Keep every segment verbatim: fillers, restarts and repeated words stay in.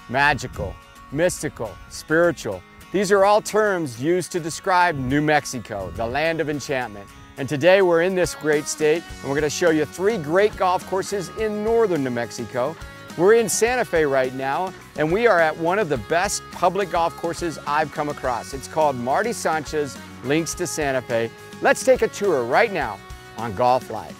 magical, mystical, spiritual. These are all terms used to describe New Mexico, the land of enchantment. And today we're in this great state, and we're going to show you three great golf courses in northern New Mexico. We're in Santa Fe right now, and we are at one of the best public golf courses I've come across. It's called Marty Sanchez Links to Santa Fe. Let's take a tour right now on Golf Life.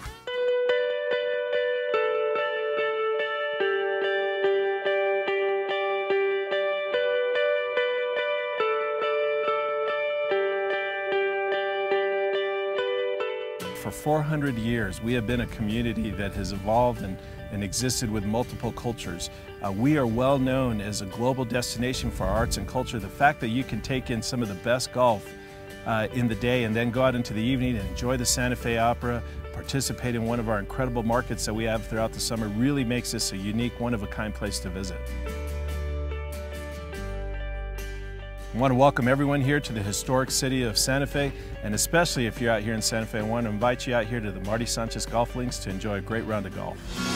For four hundred years, we have been a community that has evolved and, and existed with multiple cultures. Uh, we are well known as a global destination for arts and culture. The fact that you can take in some of the best golf uh, in the day and then go out into the evening and enjoy the Santa Fe Opera, participate in one of our incredible markets that we have throughout the summer really makes this a unique, one-of-a-kind place to visit. I want to welcome everyone here to the historic city of Santa Fe, and especially if you're out here in Santa Fe, I want to invite you out here to the Marty Sanchez Golf Links to enjoy a great round of golf.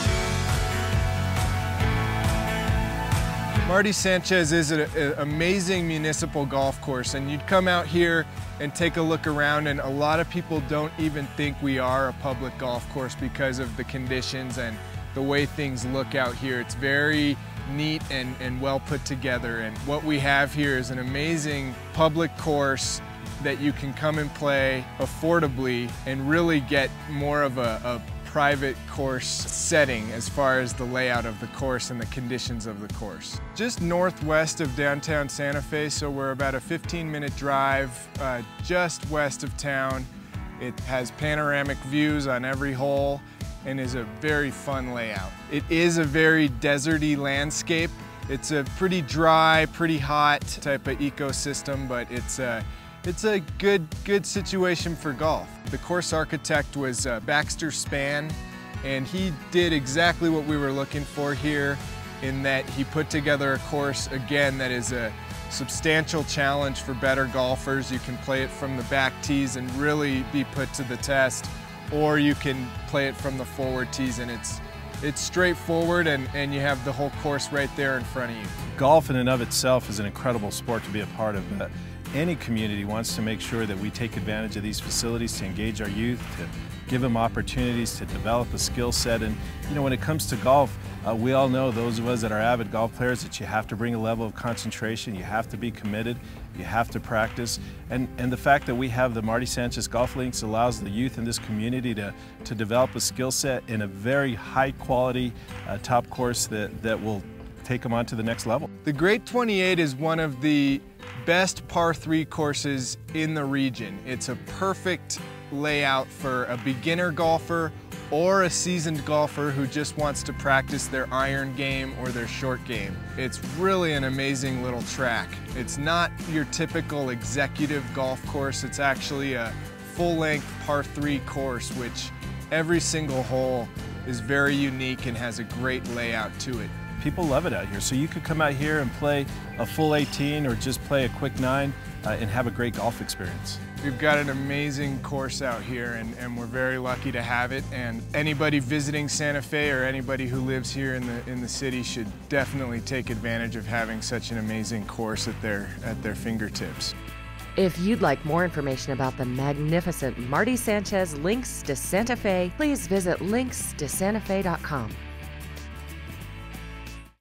Marty Sanchez is an amazing municipal golf course, and you'd come out here and take a look around, and a lot of people don't even think we are a public golf course because of the conditions and the way things look out here. It's very neat and, and well put together, and what we have here is an amazing public course that you can come and play affordably and really get more of a, a private course setting as far as the layout of the course and the conditions of the course. Just northwest of downtown Santa Fe, so we're about a fifteen minute drive uh, just west of town. It has panoramic views on every hole and is a very fun layout. It is a very deserty landscape. It's a pretty dry, pretty hot type of ecosystem, but it's a, it's a good, good situation for golf. The course architect was uh, Baxter Spann, and he did exactly what we were looking for here in that he put together a course, again, that is a substantial challenge for better golfers. You can play it from the back tees and really be put to the test, or you can play it from the forward tees, and it's it's straightforward, and, and you have the whole course right there in front of you. Golf in and of itself is an incredible sport to be a part of, but any community wants to make sure that we take advantage of these facilities to engage our youth, to give them opportunities to develop a skill set. And you know, when it comes to golf, uh, we all know, those of us that are avid golf players, that you have to bring a level of concentration, you have to be committed, you have to practice. And, and the fact that we have the Marty Sanchez Golf Links allows the youth in this community to, to develop a skill set in a very high quality uh, top course that, that will take them on to the next level. The Great twenty-eight is one of the best par three courses in the region. It's a perfect layout for a beginner golfer or a seasoned golfer who just wants to practice their iron game or their short game. It's really an amazing little track. It's not your typical executive golf course. It's actually a full-length par three course, which every single hole is very unique and has a great layout to it. People love it out here, so you could come out here and play a full eighteen or just play a quick nine uh, and have a great golf experience. We've got an amazing course out here, and, and we're very lucky to have it, and anybody visiting Santa Fe or anybody who lives here in the, in the city should definitely take advantage of having such an amazing course at their, at their fingertips. If you'd like more information about the magnificent Marty Sanchez Links to Santa Fe, please visit links to santa fe dot com.